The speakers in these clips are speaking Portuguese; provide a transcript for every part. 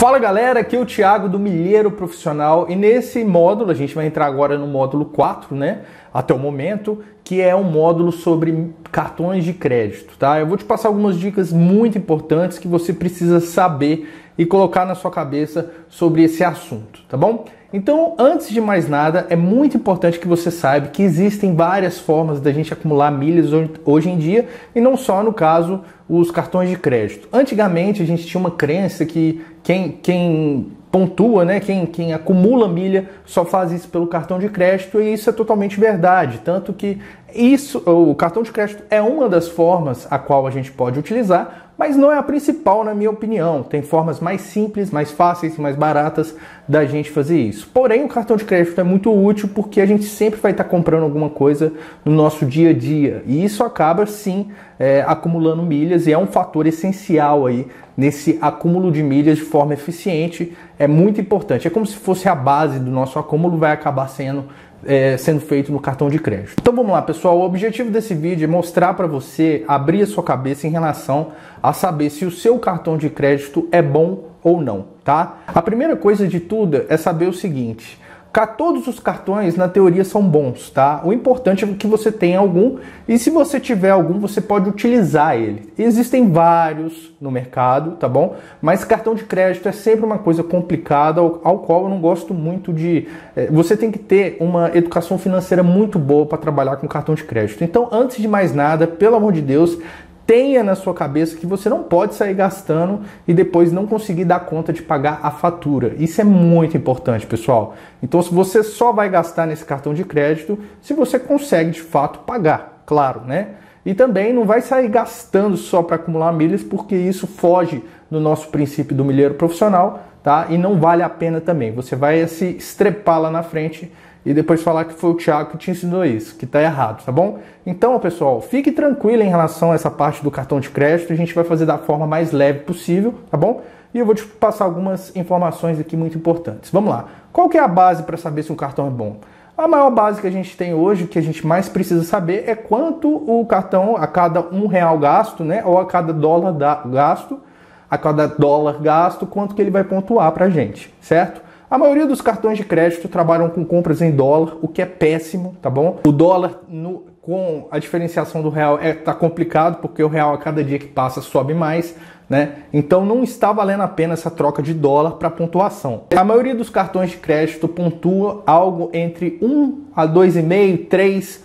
Fala galera, aqui é o Thiago do Milheiro Profissional e nesse módulo, a gente vai entrar agora no módulo 4, né, até o momento, que é um módulo sobre cartões de crédito, tá? Eu vou te passar algumas dicas muito importantes que você precisa saber e colocar na sua cabeça sobre esse assunto, tá bom? Então, antes de mais nada, é muito importante que você saiba que existem várias formas da gente acumular milhas hoje em dia e não só, no caso, os cartões de crédito. Antigamente, a gente tinha uma crença que quem pontua, né, quem acumula milha só faz isso pelo cartão de crédito e isso é totalmente verdade. Tanto que o cartão de crédito é uma das formas a qual a gente pode utilizar, mas não é a principal, na minha opinião. Tem formas mais simples, mais fáceis e mais baratas da gente fazer isso. Porém, o cartão de crédito é muito útil porque a gente sempre vai estar comprando alguma coisa no nosso dia a dia. E isso acaba, sim, acumulando milhas e é um fator essencial aí nesse acúmulo de milhas de forma eficiente. É muito importante. É como se fosse a base do nosso acúmulo, vai acabar sendo feito no cartão de crédito. Então vamos lá, pessoal, o objetivo desse vídeo é mostrar para você, abrir a sua cabeça em relação a saber se o seu cartão de crédito é bom ou não, tá? A primeira coisa de tudo é saber o seguinte: todos os cartões, na teoria, são bons, tá? O importante é que você tenha algum, e se você tiver algum, você pode utilizar ele. Existem vários no mercado, tá bom? Mas cartão de crédito é sempre uma coisa complicada, ao qual eu não gosto muito de... Você tem que ter uma educação financeira muito boa para trabalhar com cartão de crédito. Então, antes de mais nada, pelo amor de Deus, tenha na sua cabeça que você não pode sair gastando e depois não conseguir dar conta de pagar a fatura. Isso é muito importante, pessoal. Então, se você só vai gastar nesse cartão de crédito, se você consegue de fato pagar, claro, né? E também não vai sair gastando só para acumular milhas, porque isso foge do nosso princípio do milheiro profissional, tá? E não vale a pena também. Você vai se estrepar lá na frente e depois falar que foi o Thiago que te ensinou isso, que tá errado, tá bom? Então, pessoal, fique tranquilo em relação a essa parte do cartão de crédito, a gente vai fazer da forma mais leve possível, tá bom? E eu vou te passar algumas informações aqui muito importantes. Vamos lá. Qual que é a base para saber se um cartão é bom? A maior base que a gente tem hoje, que a gente mais precisa saber, é quanto o cartão, a cada R$1 gasto, né, ou a cada dólar gasto, quanto que ele vai pontuar pra gente, certo? A maioria dos cartões de crédito trabalham com compras em dólar, o que é péssimo, tá bom? O dólar, com a diferenciação do real, tá complicado, porque o real a cada dia que passa sobe mais, né? Então não está valendo a pena essa troca de dólar para pontuação. A maioria dos cartões de crédito pontua algo entre 1 a 2,5, 3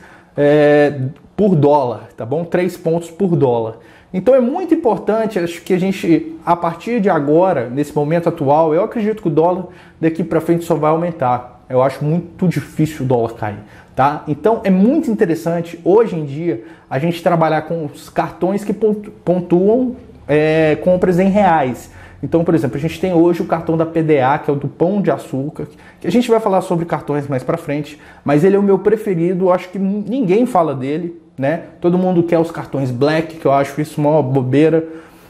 por dólar, tá bom? 3 pontos por dólar. Então é muito importante, acho que a gente, a partir de agora, nesse momento atual, eu acredito que o dólar daqui para frente só vai aumentar. Eu acho muito difícil o dólar cair, tá? Então é muito interessante, hoje em dia, a gente trabalhar com os cartões que pontuam compras em reais. Então, por exemplo, a gente tem hoje o cartão da PDA, que é o do Pão de Açúcar, que a gente vai falar sobre cartões mais para frente, mas ele é o meu preferido, eu acho que ninguém fala dele, né? Todo mundo quer os cartões Black, que eu acho isso uma bobeira,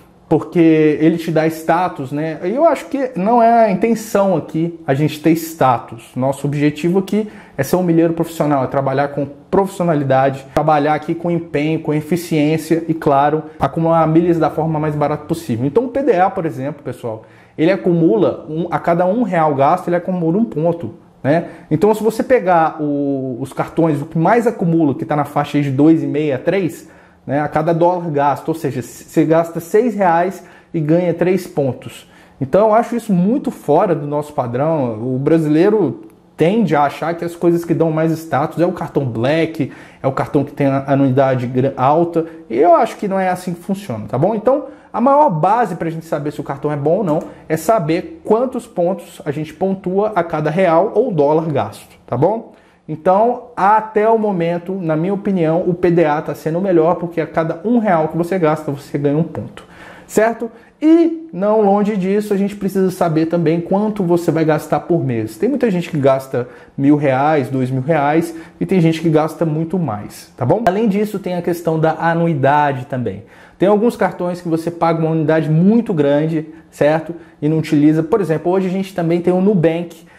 porque ele te dá status, né? E eu acho que não é a intenção aqui a gente ter status. Nosso objetivo aqui é ser um milheiro profissional, é trabalhar com profissionalidade, trabalhar aqui com empenho, com eficiência e, claro, acumular milhas da forma mais barata possível. Então o PDA, por exemplo, pessoal, ele acumula, a cada R$1 gasto, ele acumula 1 ponto. Né? Então, se você pegar os cartões, o que mais acumula, que está na faixa de 2,5 a 3, né, a cada dólar gasto, ou seja, você gasta R$6 e ganha 3 pontos. Então, eu acho isso muito fora do nosso padrão. O brasileiro tende a achar que as coisas que dão mais status é o cartão Black, é o cartão que tem a anuidade alta, e eu acho que não é assim que funciona, tá bom? Então, a maior base para a gente saber se o cartão é bom ou não é saber quantos pontos a gente pontua a cada real ou dólar gasto, tá bom? Então, até o momento, na minha opinião, o PDA está sendo o melhor, porque a cada R$1 que você gasta, você ganha 1 ponto, certo? E, não longe disso, a gente precisa saber também quanto você vai gastar por mês. Tem muita gente que gasta R$1.000, R$2.000 e tem gente que gasta muito mais, tá bom? Além disso, tem a questão da anuidade também. Tem alguns cartões que você paga uma anuidade muito grande, certo? E não utiliza. Por exemplo, hoje a gente também tem o Nubank.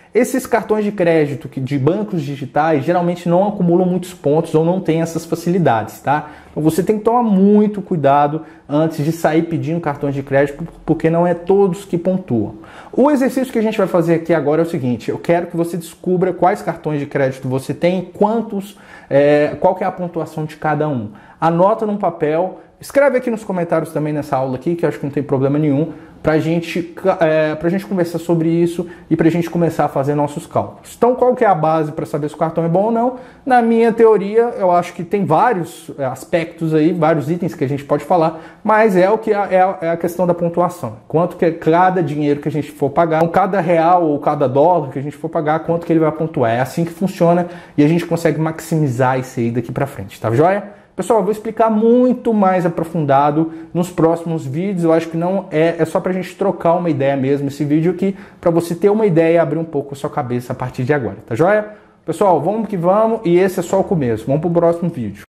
Esses cartões de crédito de bancos digitais geralmente não acumulam muitos pontos ou não têm essas facilidades, tá? Então você tem que tomar muito cuidado antes de sair pedindo cartões de crédito, porque não é todos que pontuam. O exercício que a gente vai fazer aqui agora é o seguinte: eu quero que você descubra quais cartões de crédito você tem, qual que é a pontuação de cada um. Anota num papel, escreve aqui nos comentários também nessa aula aqui, que eu acho que não tem problema nenhum, pra gente conversar sobre isso e pra gente começar a fazer nossos cálculos. Então, qual que é a base para saber se o cartão é bom ou não? Na minha teoria, eu acho que tem vários aspectos aí, vários itens que a gente pode falar, mas é a questão da pontuação. Quanto que cada dinheiro que a gente for pagar, cada real ou cada dólar que a gente for pagar, quanto que ele vai pontuar. É assim que funciona e a gente consegue maximizar isso aí daqui pra frente, tá joia? Pessoal, eu vou explicar muito mais aprofundado nos próximos vídeos. Eu acho que não é só pra gente trocar uma ideia mesmo esse vídeo aqui, para você ter uma ideia e abrir um pouco a sua cabeça a partir de agora, tá joia? Pessoal, vamos que vamos, e esse é só o começo. Vamos pro próximo vídeo.